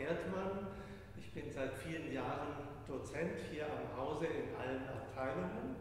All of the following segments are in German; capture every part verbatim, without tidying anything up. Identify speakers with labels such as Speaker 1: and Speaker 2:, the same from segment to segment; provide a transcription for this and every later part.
Speaker 1: Erdmann. Ich bin seit vielen Jahren Dozent hier am Hause in allen Abteilungen,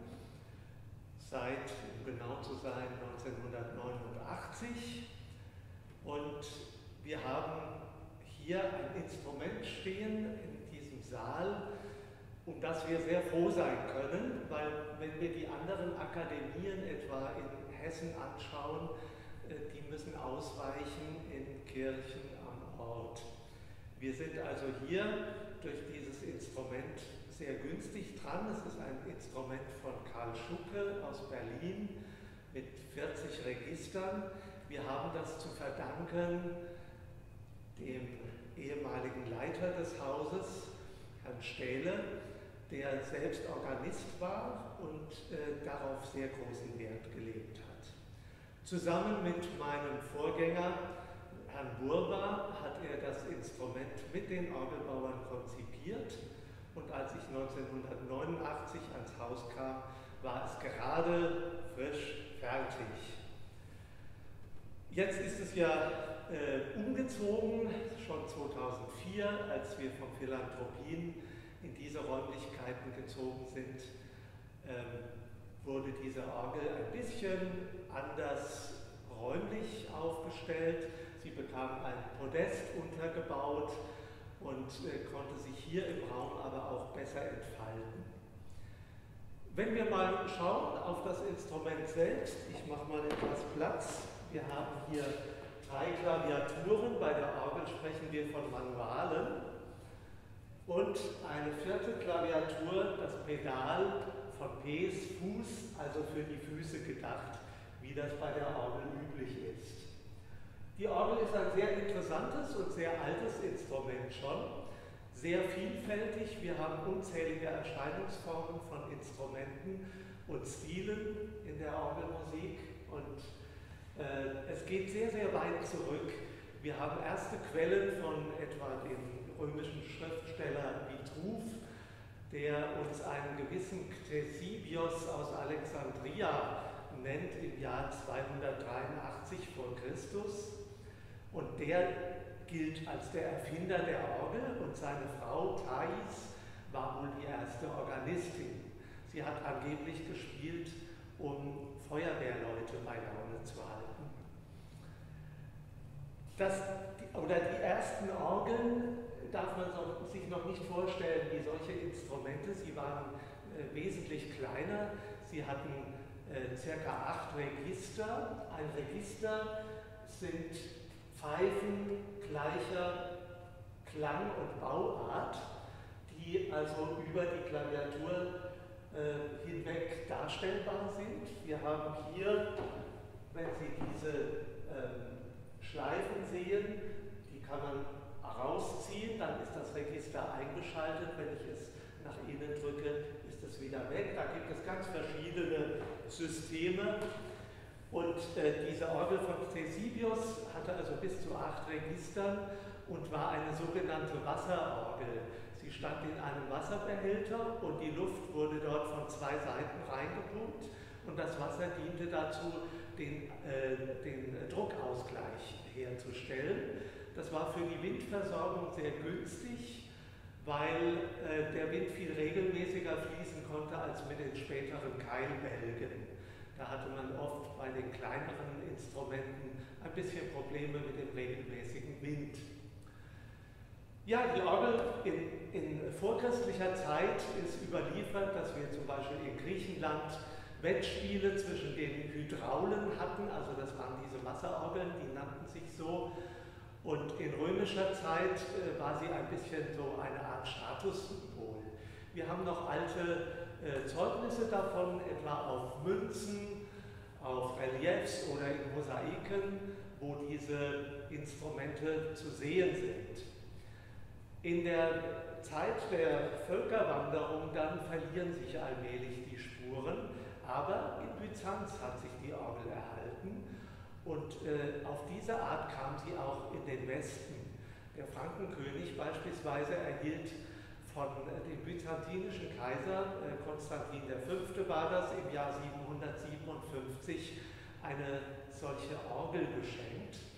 Speaker 1: seit, um genau zu sein, neunzehnhundertneunundachtzig. Und wir haben hier ein Instrument stehen in diesem Saal, um das wir sehr froh sein können, weil wenn wir die anderen Akademien etwa in Hessen anschauen, die müssen ausweichen in Kirchen am Ort. Wir sind also hier durch dieses Instrument sehr günstig dran. Es ist ein Instrument von Karl Schucke aus Berlin mit vierzig Registern. Wir haben das zu verdanken dem ehemaligen Leiter des Hauses, Herrn Stähle, der selbst Organist war und äh, darauf sehr großen Wert gelegt hat. Zusammen mit meinem Vorgänger, Herrn Burba, hat er das Instrument mit den Orgelbauern konzipiert und als ich neunzehnhundertneunundachtzig ans Haus kam, war es gerade frisch fertig. Jetzt ist es ja äh, umgezogen, schon zweitausendvier, als wir von Philanthropien in diese Räumlichkeiten gezogen sind, ähm, wurde diese Orgel ein bisschen anders räumlich aufgestellt. Sie bekam ein Podest untergebaut und äh, konnte sich hier im Raum aber auch besser entfalten. Wenn wir mal schauen auf das Instrument selbst, ich mache mal etwas Platz. Wir haben hier drei Klaviaturen, bei der Orgel sprechen wir von Manualen und eine vierte Klaviatur, das Pedal von Ps, Fuß, also für die Füße gedacht, wie das bei der Orgel üblich ist. Die Orgel ist ein sehr interessantes und sehr altes Instrument schon, sehr vielfältig. Wir haben unzählige Erscheinungsformen von Instrumenten und Stilen in der Orgelmusik und äh, es geht sehr, sehr weit zurück. Wir haben erste Quellen von etwa dem römischen Schriftsteller Vitruv, der uns einen gewissen Ctesibios aus Alexandria nennt im Jahr zweihundertdreiundachtzig vor Christus. Und der gilt als der Erfinder der Orgel und seine Frau Thais war wohl die erste Organistin. Sie hat angeblich gespielt, um Feuerwehrleute bei Laune zu halten. Das, oder die ersten Orgeln darf man sich noch nicht vorstellen wie solche Instrumente. Sie waren äh, wesentlich kleiner. Sie hatten äh, circa acht Register. Ein Register sind Pfeifen gleicher Klang- und Bauart, die also über die Klaviatur äh, hinweg darstellbar sind. Wir haben hier, wenn Sie diese ähm, Schleifen sehen, die kann man rausziehen, dann ist das Register eingeschaltet. Wenn ich es nach innen drücke, ist es wieder weg. Da gibt es ganz verschiedene Systeme. Und äh, diese Orgel von Ctesibios hatte also bis zu acht Registern und war eine sogenannte Wasserorgel. Sie stand in einem Wasserbehälter und die Luft wurde dort von zwei Seiten reingepumpt und das Wasser diente dazu, den, äh, den Druckausgleich herzustellen. Das war für die Windversorgung sehr günstig, weil äh, der Wind viel regelmäßiger fließen konnte als mit den späteren Keilbälgen. Da hatte man oft bei den kleineren Instrumenten ein bisschen Probleme mit dem regelmäßigen Wind. Ja, die Orgel in, in vorchristlicher Zeit ist überliefert, dass wir zum Beispiel in Griechenland Wettspiele zwischen den Hydraulen hatten, also das waren diese Wasserorgeln, die nannten sich so. Und in römischer Zeit äh, war sie ein bisschen so eine Art Statussymbol. Wir haben noch alte äh, Zeugnisse davon, etwa auf Münzen, auf Reliefs oder in Mosaiken, wo diese Instrumente zu sehen sind. In der Zeit der Völkerwanderung dann verlieren sich allmählich die Spuren, aber in Byzanz hat sich die Orgel erhalten. Und äh, auf diese Art kam sie auch in den Westen. Der Frankenkönig beispielsweise erhielt von äh, dem byzantinischen Kaiser, äh, Konstantin der Fünfte war das, im Jahr siebenhundertsiebenundfünfzig eine solche Orgel geschenkt.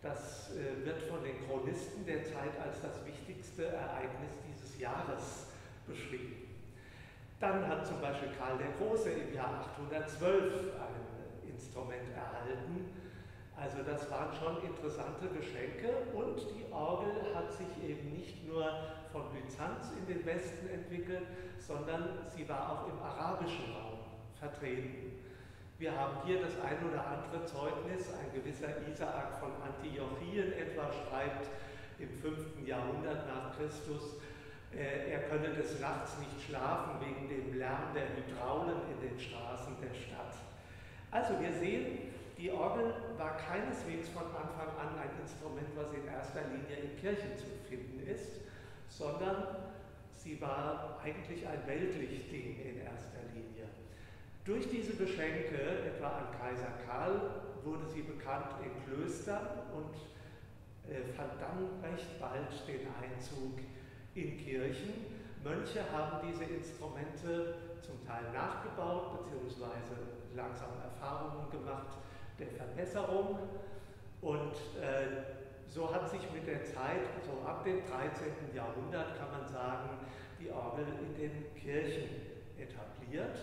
Speaker 1: Das äh, wird von den Chronisten der Zeit als das wichtigste Ereignis dieses Jahres beschrieben. Dann hat zum Beispiel Karl der Große im Jahr achthundertzwölf ein Instrument erhalten. Also das waren schon interessante Geschenke, und die Orgel hat sich eben nicht nur von Byzanz in den Westen entwickelt, sondern sie war auch im arabischen Raum vertreten. Wir haben hier das ein oder andere Zeugnis. Ein gewisser Isaak von Antiochien etwa schreibt im fünften Jahrhundert nach Christus, äh, er könne des Nachts nicht schlafen wegen dem Lärm der Hydraulen in den Straßen der Stadt. Also wir sehen, die Orgel war keineswegs von Anfang an ein Instrument, was in erster Linie in Kirchen zu finden ist, sondern sie war eigentlich ein weltliches Ding in erster Linie. Durch diese Geschenke, etwa an Kaiser Karl, wurde sie bekannt in Klöstern und äh, fand dann recht bald den Einzug in Kirchen. Mönche haben diese Instrumente zum Teil nachgebaut bzw. langsam Erfahrungen gemacht der Verbesserung, und äh, so hat sich mit der Zeit, so ab dem dreizehnten Jahrhundert kann man sagen, die Orgel in den Kirchen etabliert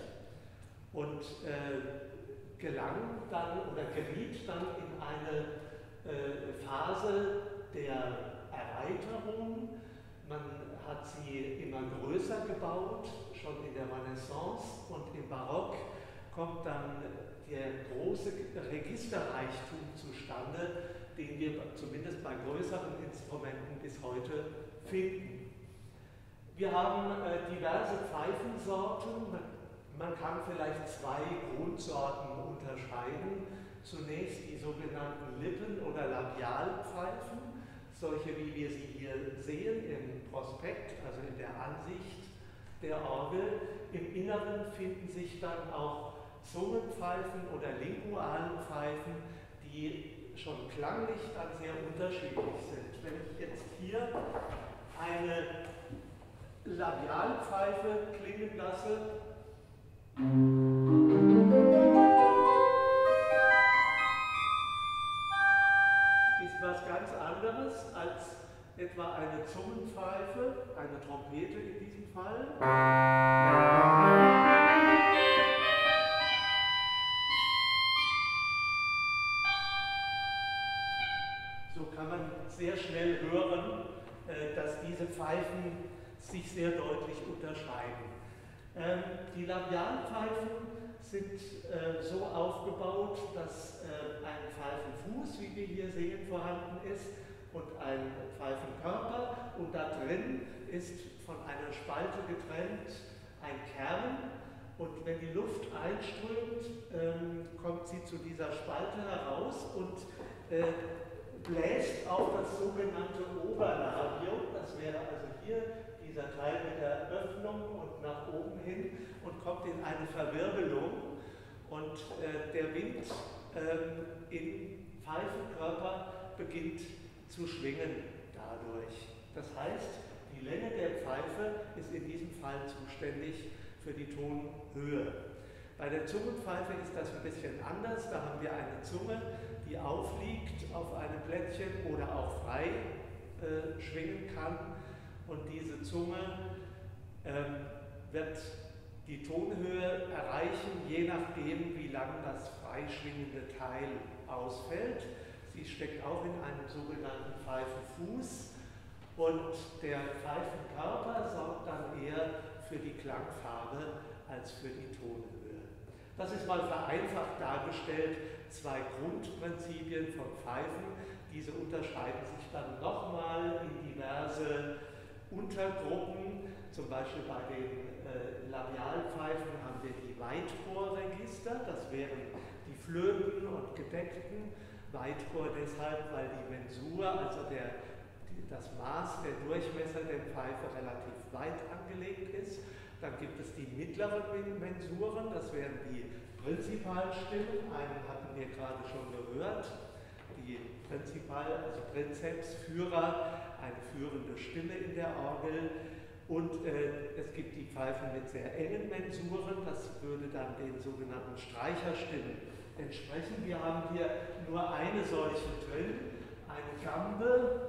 Speaker 1: und äh, gelang dann oder geriet dann in eine äh, Phase der Erweiterung. Man hat sie immer größer gebaut, schon in der Renaissance, und im Barock kommt dann der große Registerreichtum zustande, den wir zumindest bei größeren Instrumenten bis heute finden. Wir haben äh, diverse Pfeifensorten. Man kann vielleicht zwei Grundsorten unterscheiden. Zunächst die sogenannten Lippen- oder Labialpfeifen, solche wie wir sie hier sehen im Prospekt, also in der Ansicht der Orgel. Im Inneren finden sich dann auch Zungenpfeifen oder Lingualenpfeifen, die schon klanglich dann sehr unterschiedlich sind. Wenn ich jetzt hier eine Labialpfeife klingen lasse, ist was ganz anderes als etwa eine Zungenpfeife, eine Trompete in diesem Fall. So kann man sehr schnell hören, dass diese Pfeifen sich sehr deutlich unterscheiden. Die Labialpfeifen sind so aufgebaut, dass ein Pfeifenfuß, wie wir hier sehen, vorhanden ist und ein Pfeifenkörper, und da drin ist von einer Spalte getrennt ein Kern, und wenn die Luft einströmt, kommt sie zu dieser Spalte heraus und bläst auf das sogenannte Oberlabium, das wäre also hier dieser Teil mit der Öffnung und nach oben hin, und kommt in eine Verwirbelung, und äh, der Wind äh, im Pfeifenkörper beginnt zu schwingen dadurch. Das heißt, die Länge der Pfeife ist in diesem Fall zuständig für die Tonhöhe. Bei der Zungenpfeife ist das ein bisschen anders. Da haben wir eine Zunge, die aufliegt auf einem Plättchen oder auch frei äh, schwingen kann. Und diese Zunge ähm, wird die Tonhöhe erreichen, je nachdem, wie lang das freischwingende Teil ausfällt. Sie steckt auch in einem sogenannten Pfeifenfuß, und der Pfeifenkörper sorgt dann eher für die Klangfarbe als für die Tonhöhe. Das ist mal vereinfacht dargestellt, zwei Grundprinzipien von Pfeifen. Diese unterscheiden sich dann nochmal in diverse Untergruppen. Zum Beispiel bei den äh, Labialpfeifen haben wir die Weitchorregister, das wären die flötenden und gedeckten. Weitchor deshalb, weil die Mensur, also der, die, das Maß, der Durchmesser der Pfeife relativ weit angelegt ist. Dann gibt es die mittleren Mensuren, das wären die Prinzipalstimmen, einen hatten wir gerade schon gehört. Die Prinzipal, also Prinzeps, Führer, eine führende Stimme in der Orgel. Und äh, es gibt die Pfeifen mit sehr engen Mensuren, das würde dann den sogenannten Streicherstimmen entsprechen. Wir haben hier nur eine solche drin, eine Gambe.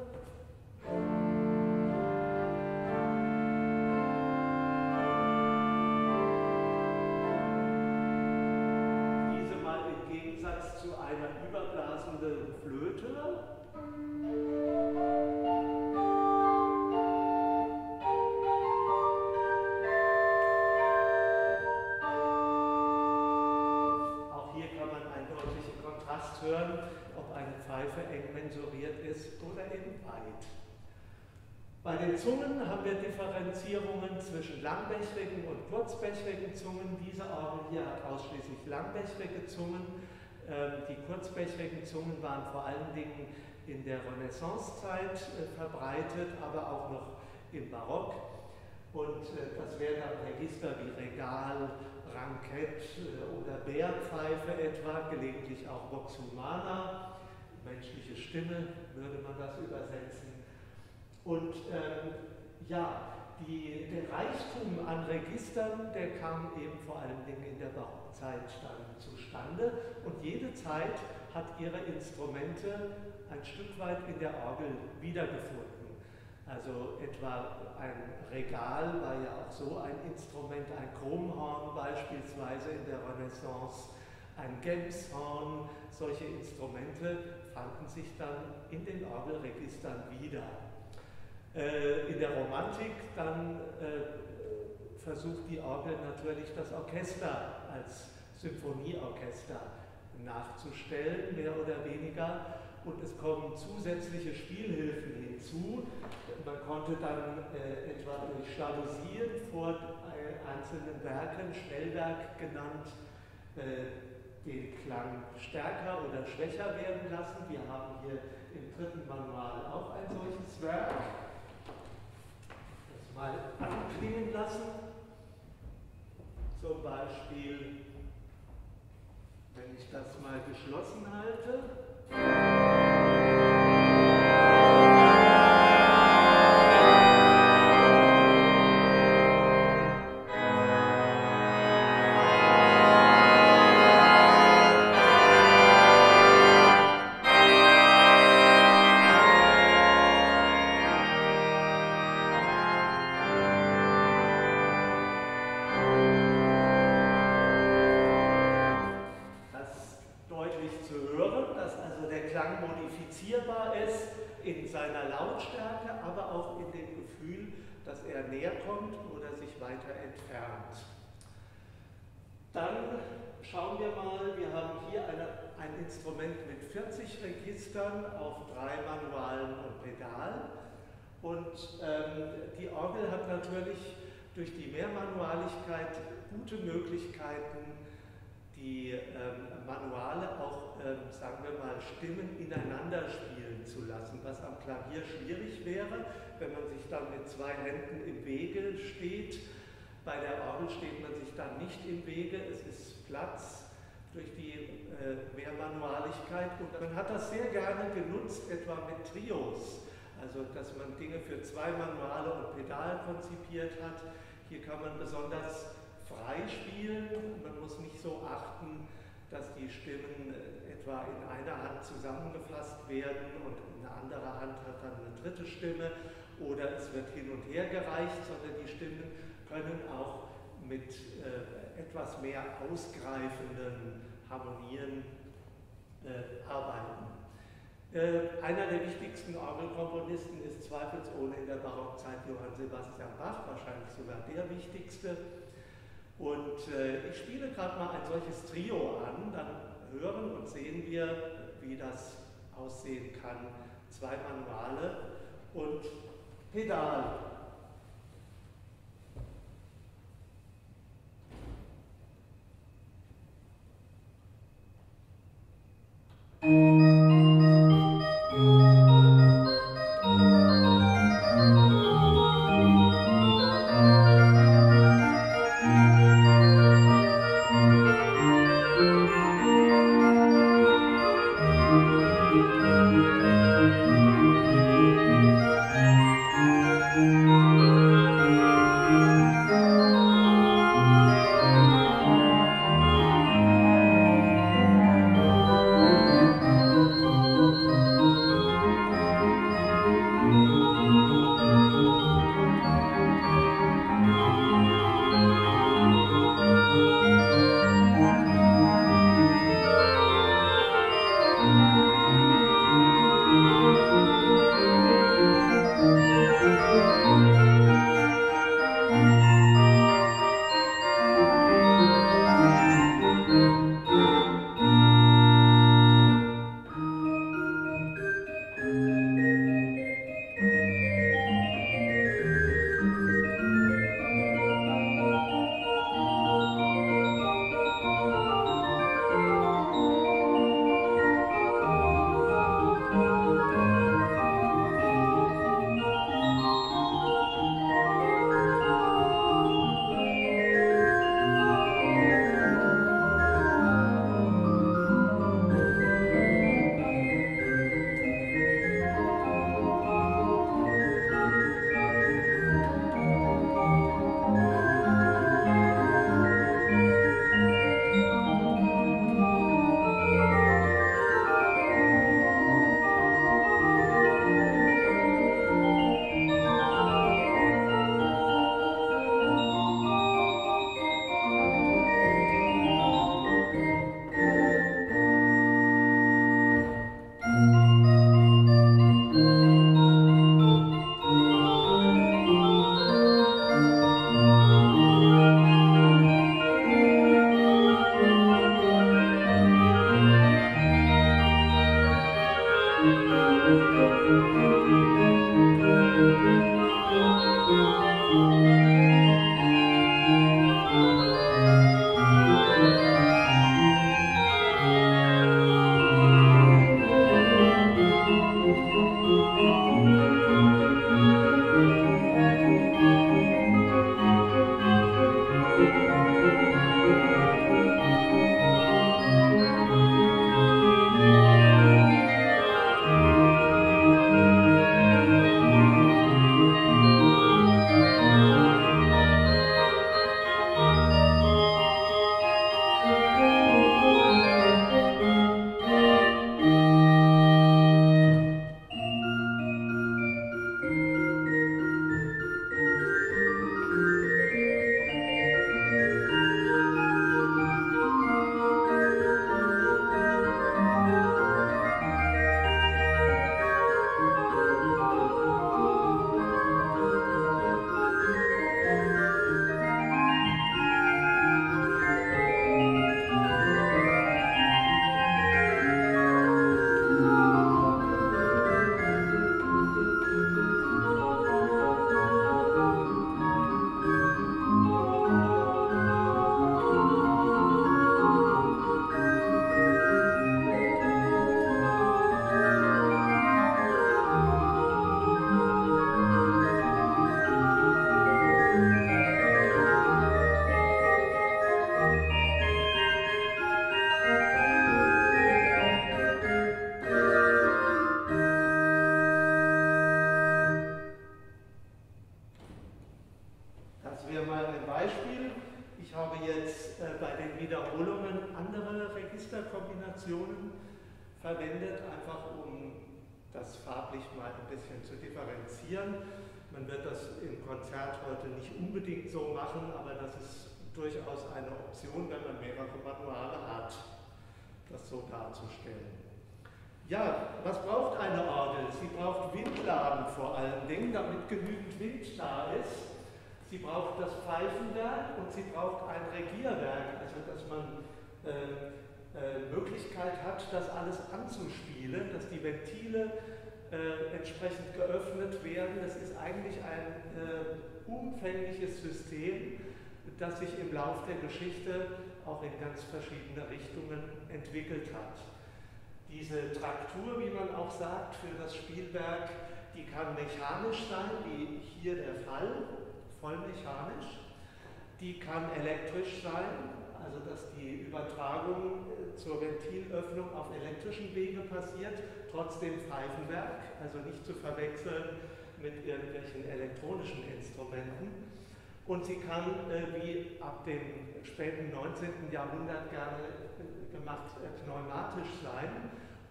Speaker 1: Diese mal im Gegensatz zu einer überblasenden Flöte. Hören, ob eine Pfeife eng mensuriert ist oder eben weit. Bei den Zungen haben wir Differenzierungen zwischen langbächrigen und kurzbächrigen Zungen. Diese Orgel hier hat ausschließlich langbächrige Zungen. Die kurzbächrigen Zungen waren vor allen Dingen in der Renaissancezeit verbreitet, aber auch noch im Barock. Und das wären dann Register wie Regal, Rankett oder Bärpfeife etwa, gelegentlich auch Vox humana, menschliche Stimme würde man das übersetzen. Und ähm, ja, die, der Reichtum an Registern, der kam eben vor allen Dingen in der Barockzeit dann zustande und jede Zeit hat ihre Instrumente ein Stück weit in der Orgel wiedergefunden. Also etwa ein Regal war ja auch so ein Instrument, ein Chromhorn beispielsweise in der Renaissance, ein Gemshorn, solche Instrumente fanden sich dann in den Orgelregistern wieder. Äh, in der Romantik dann äh, versucht die Orgel natürlich das Orchester als Symphonieorchester nachzustellen, mehr oder weniger. Und es kommen zusätzliche Spielhilfen hinzu. Man konnte dann äh, etwa durch Jalousien vor äh, einzelnen Werken, Stellwerk genannt, äh, den Klang stärker oder schwächer werden lassen. Wir haben hier im dritten Manual auch ein solches Werk. Das mal anklingen lassen. Zum Beispiel, wenn ich das mal geschlossen halte. In seiner Lautstärke, aber auch in dem Gefühl, dass er näher kommt oder sich weiter entfernt. Dann schauen wir mal, wir haben hier eine, ein Instrument mit vierzig Registern auf drei Manualen und Pedal. Und ähm, die Orgel hat natürlich durch die Mehrmanualigkeit gute Möglichkeiten, die ähm, Manuale auch, ähm, sagen wir mal, Stimmen ineinander spielen zu lassen, was am Klavier schwierig wäre, wenn man sich dann mit zwei Händen im Wege steht. Bei der Orgel steht man sich dann nicht im Wege, es ist Platz durch die äh, Mehrmanualigkeit und man hat das sehr gerne genutzt, etwa mit Trios, also dass man Dinge für zwei Manuale und Pedal konzipiert hat. Hier kann man besonders frei spielen, man muss nicht so achten, dass die Stimmen etwa in einer Hand zusammengefasst werden und eine andere Hand hat dann eine dritte Stimme oder es wird hin und her gereicht, sondern die Stimmen können auch mit äh, etwas mehr ausgreifenden Harmonien äh, arbeiten. Äh, einer der wichtigsten Orgelkomponisten ist zweifelsohne in der Barockzeit Johann Sebastian Bach, wahrscheinlich sogar der wichtigste. Und äh, ich spiele gerade mal ein solches Trio an, dann hören und sehen wir, wie das aussehen kann. Zwei Manuale und Pedal. Thank you. Wiederholungen andere Registerkombinationen verwendet, einfach um das farblich mal ein bisschen zu differenzieren. Man wird das im Konzert heute nicht unbedingt so machen, aber das ist durchaus eine Option, wenn man mehrere Manuale hat, das so darzustellen. Ja, was braucht eine Orgel? Sie braucht Windladen vor allen Dingen, damit genügend Wind da ist. Sie braucht das Pfeifenwerk und sie braucht ein Regierwerk, also dass man äh, äh, Möglichkeit hat, das alles anzuspielen, dass die Ventile äh, entsprechend geöffnet werden. Das ist eigentlich ein äh, umfängliches System, das sich im Lauf der Geschichte auch in ganz verschiedene Richtungen entwickelt hat. Diese Traktur, wie man auch sagt, für das Spielwerk, die kann mechanisch sein, wie hier der Fall, voll mechanisch. Die kann elektrisch sein, also dass die Übertragung zur Ventilöffnung auf elektrischen Wege passiert, trotzdem Pfeifenwerk, also nicht zu verwechseln mit irgendwelchen elektronischen Instrumenten. Und sie kann, äh, wie ab dem späten neunzehnten Jahrhundert gerne äh, gemacht, äh, pneumatisch sein.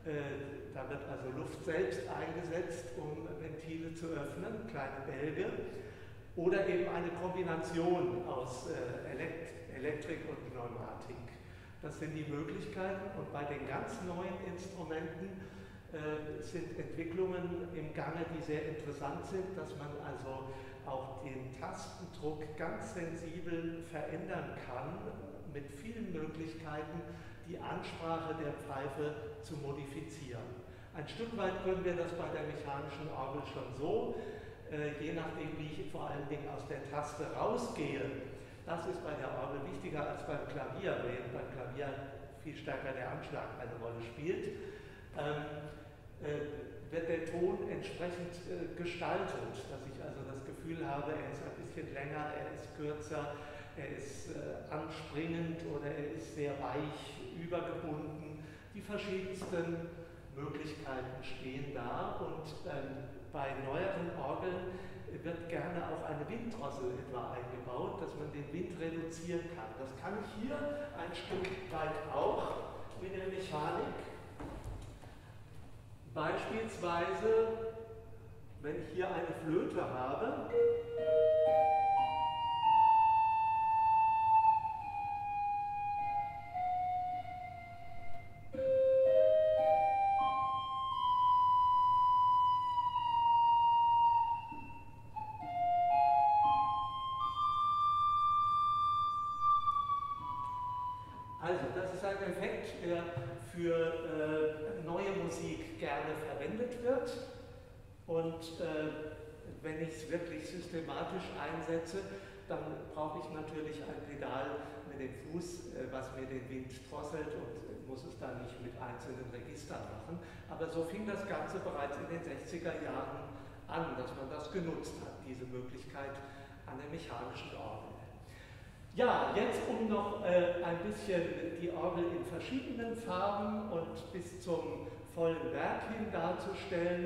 Speaker 1: Äh, da wird also Luft selbst eingesetzt, um Ventile zu öffnen, kleine Bälge. Oder eben eine Kombination aus äh, Elekt Elektrik und Pneumatik. Das sind die Möglichkeiten, und bei den ganz neuen Instrumenten äh, sind Entwicklungen im Gange, die sehr interessant sind, dass man also auch den Tastendruck ganz sensibel verändern kann, mit vielen Möglichkeiten die Ansprache der Pfeife zu modifizieren. Ein Stück weit können wir das bei der mechanischen Orgel schon so, äh, je nachdem, wie ich vor allen Dingen aus der Taste rausgehe. Das ist bei der Orgel wichtiger als beim Klavier, während beim Klavier viel stärker der Anschlag eine Rolle spielt. Ähm, äh, wird der Ton entsprechend äh, gestaltet, dass ich also das Gefühl habe, er ist ein bisschen länger, er ist kürzer, er ist äh, anspringend oder er ist sehr weich übergebunden. Die verschiedensten Möglichkeiten stehen da, und ähm, bei neueren Orgeln wird gerne auch eine Winddrossel etwa eingebaut, dass man den Wind reduzieren kann. Das kann ich hier ein Stück weit auch mit der Mechanik. Beispielsweise, wenn ich hier eine Flöte habe, also das ist ein Effekt, der für äh, neue Musik gerne verwendet wird, und äh, wenn ich es wirklich systematisch einsetze, dann brauche ich natürlich ein Pedal mit dem Fuß, äh, was mir den Wind drosselt, und äh, muss es dann nicht mit einzelnen Registern machen. Aber so fing das Ganze bereits in den sechziger Jahren an, dass man das genutzt hat, diese Möglichkeit an der mechanischen Orgel. Ja, jetzt um noch äh, ein bisschen die Orgel in verschiedenen Farben und bis zum vollen Werk hin darzustellen,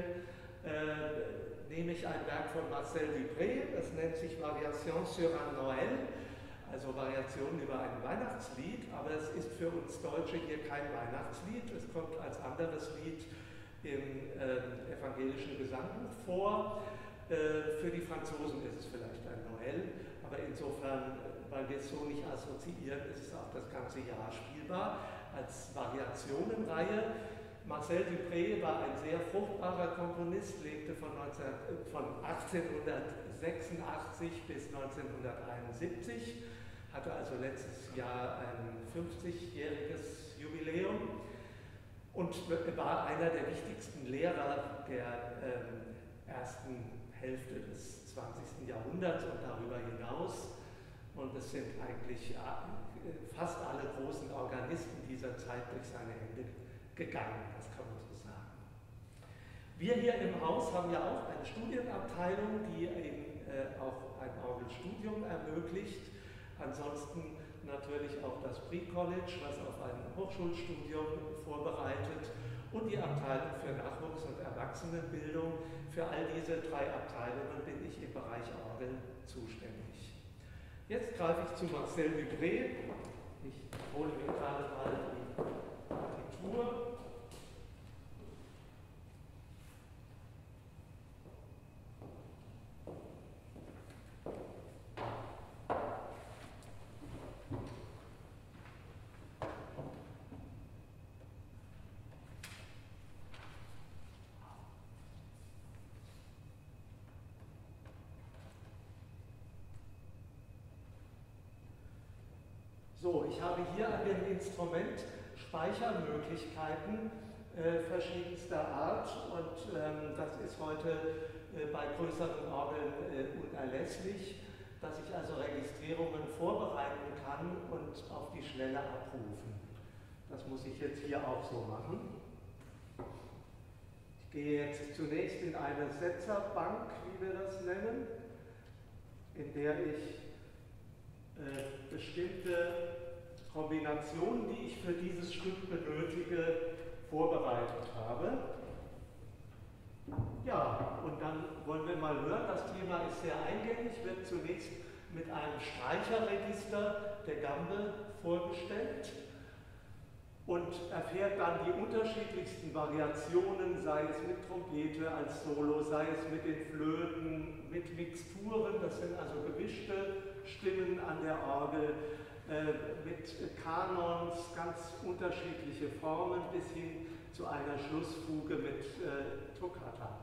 Speaker 1: äh, nehme ich ein Werk von Marcel Dupré, das nennt sich Variation sur un Noël, also Variation über ein Weihnachtslied, aber es ist für uns Deutsche hier kein Weihnachtslied, es kommt als anderes Lied im äh, evangelischen Gesangbuch vor. Äh, für die Franzosen ist es vielleicht ein Noël, aber insofern, weil wir es so nicht assoziieren, ist es auch das ganze Jahr spielbar als Variationenreihe. Marcel Dupré war ein sehr fruchtbarer Komponist, lebte von, neunzehn, äh, von achtzehnhundertsechsundachtzig bis neunzehnhunderteinundsiebzig, hatte also letztes Jahr ein fünfzigjähriges Jubiläum und war einer der wichtigsten Lehrer der ähm, ersten Hälfte des zwanzigsten Jahrhunderts und darüber hinaus. Und es sind eigentlich fast alle großen Organisten dieser Zeit durch seine Hände gegangen, das kann man so sagen. Wir hier im Haus haben ja auch eine Studienabteilung, die eben äh, auch ein Orgelstudium ermöglicht. Ansonsten natürlich auch das Pre-College, was auf ein Hochschulstudium vorbereitet, und die Abteilung für Nachwuchs- und Erwachsenenbildung. Für all diese drei Abteilungen bin ich im Bereich Orgel zuständig. Jetzt greife ich zu Marcel Dupré Ich hole mir gerade mal die Partitur. So, ich habe hier an dem Instrument Speichermöglichkeiten äh, verschiedenster Art und ähm, das ist heute äh, bei größeren Orgeln äh, unerlässlich, dass ich also Registrierungen vorbereiten kann und auf die Schnelle abrufen. Das muss ich jetzt hier auch so machen. Ich gehe jetzt zunächst in eine Setzerbank, wie wir das nennen, in der ich Äh, bestimmte Kombinationen, die ich für dieses Stück benötige, vorbereitet habe. Ja, und dann wollen wir mal hören, das Thema ist sehr eingängig, wird zunächst mit einem Streicherregister der Gambe vorgestellt und erfährt dann die unterschiedlichsten Variationen, sei es mit Trompete als Solo, sei es mit den Flöten, mit Mixturen, das sind also gewischte Stimmen an der Orgel, äh, mit Kanons, ganz unterschiedliche Formen, bis hin zu einer Schlussfuge mit äh, Toccata.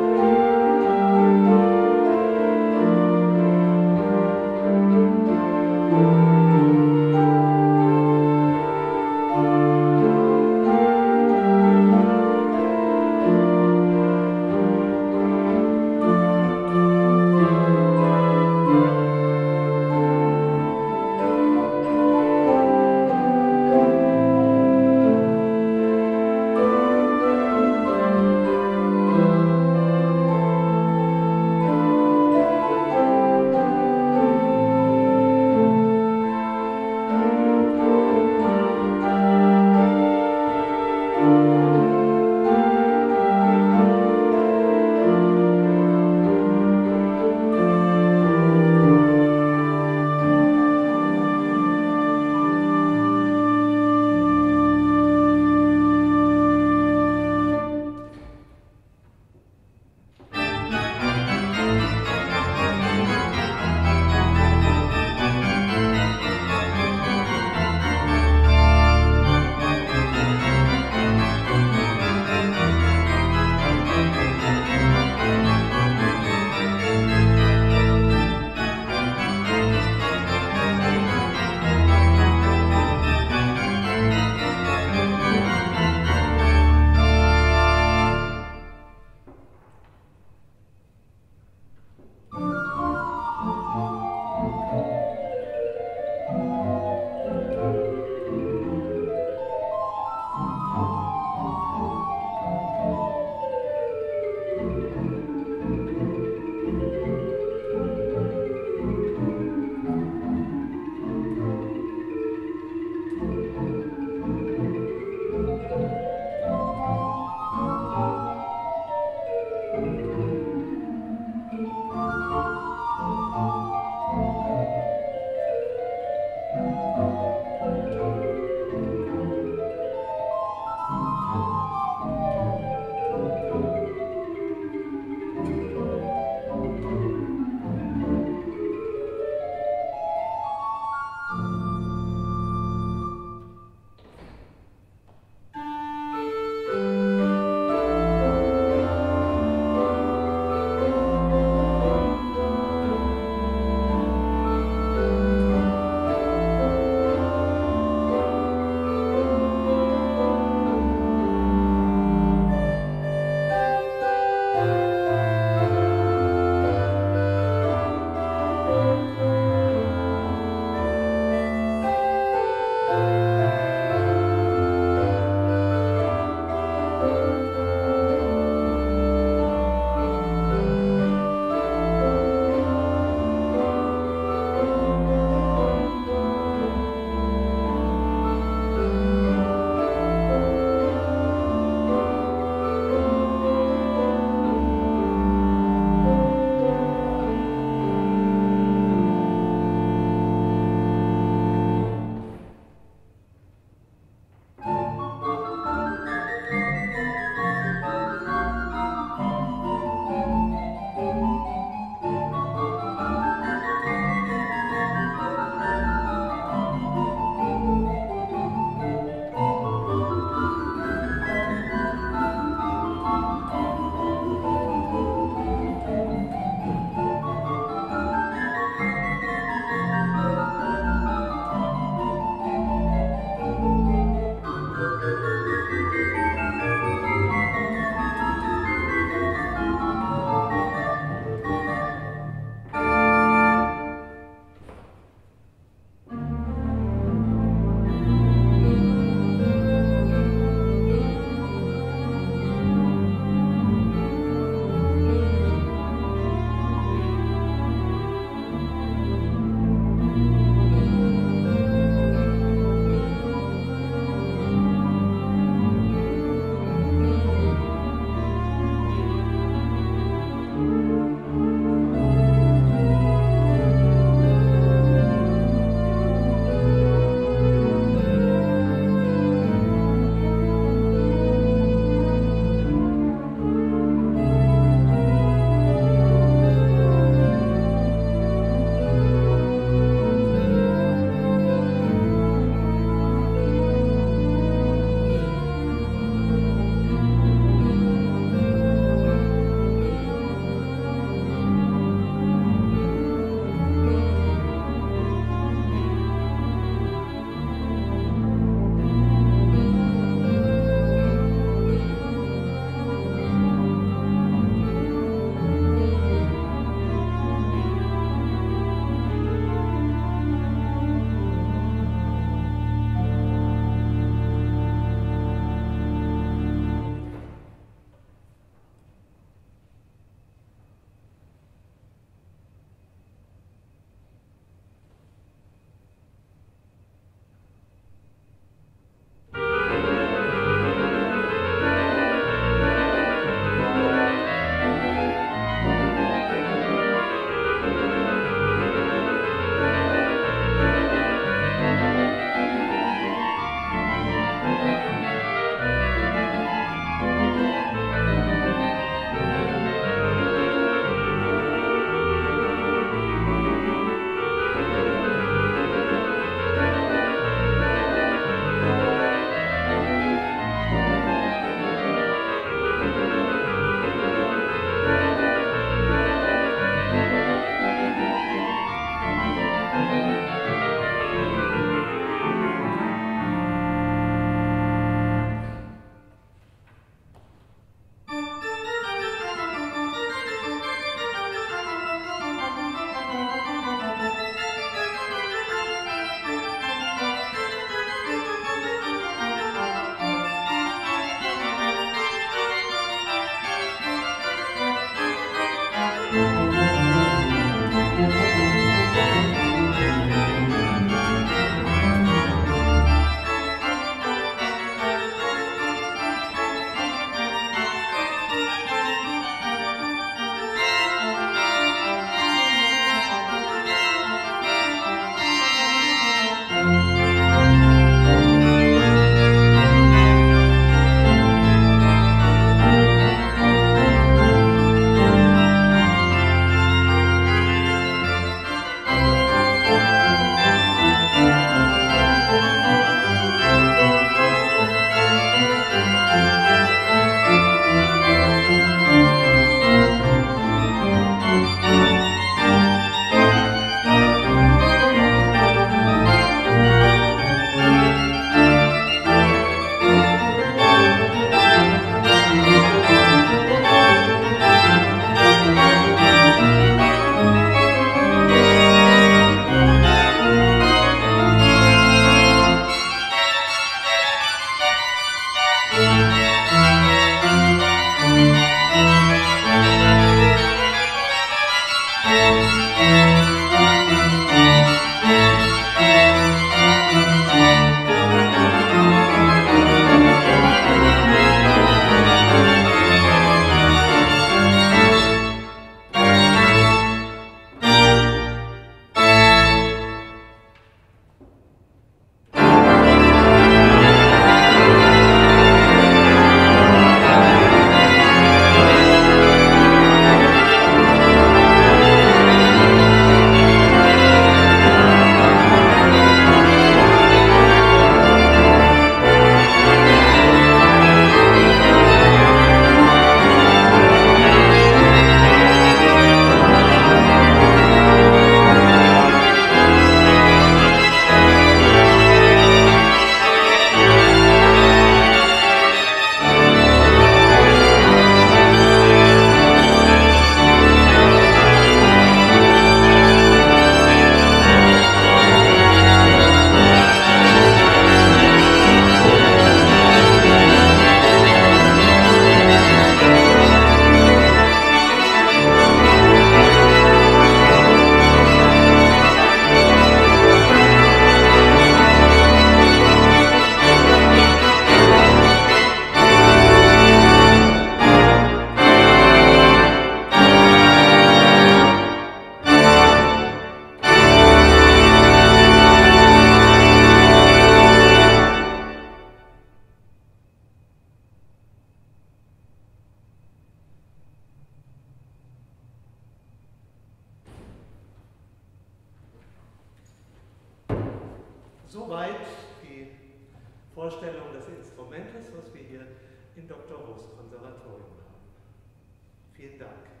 Speaker 1: soweit die Vorstellung des Instrumentes, was wir hier in Doktor Roos Konservatorium haben. Vielen Dank.